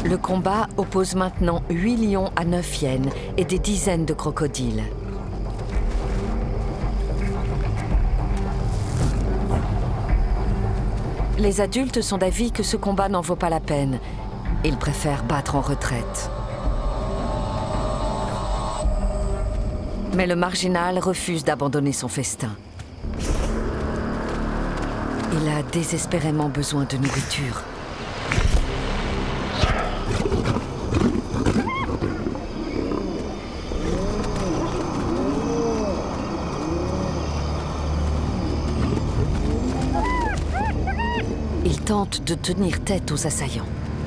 Le combat oppose maintenant 8 lions à 9 hyènes et des dizaines de crocodiles. Les adultes sont d'avis que ce combat n'en vaut pas la peine. Ils préfèrent battre en retraite. Mais le marginal refuse d'abandonner son festin. Il a désespérément besoin de nourriture. Il tente de tenir tête aux assaillants.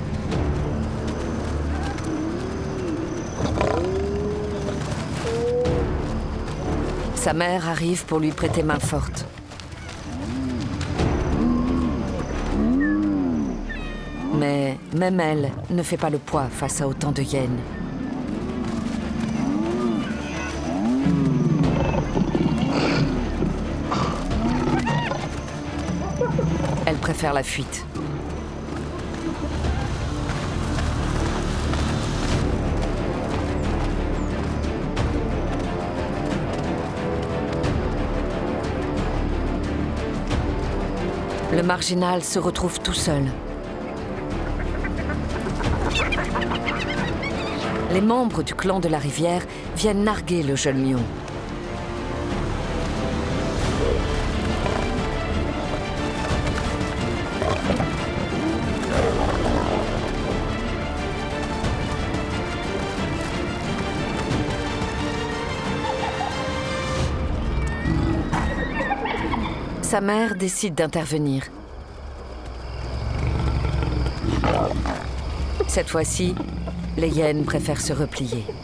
Sa mère arrive pour lui prêter main forte. Mais même elle ne fait pas le poids face à autant de hyènes. Elle préfère la fuite. Le marginal se retrouve tout seul. Les membres du clan de la rivière viennent narguer le jeune lion. Sa mère décide d'intervenir. Cette fois-ci, les hyènes préfèrent se replier.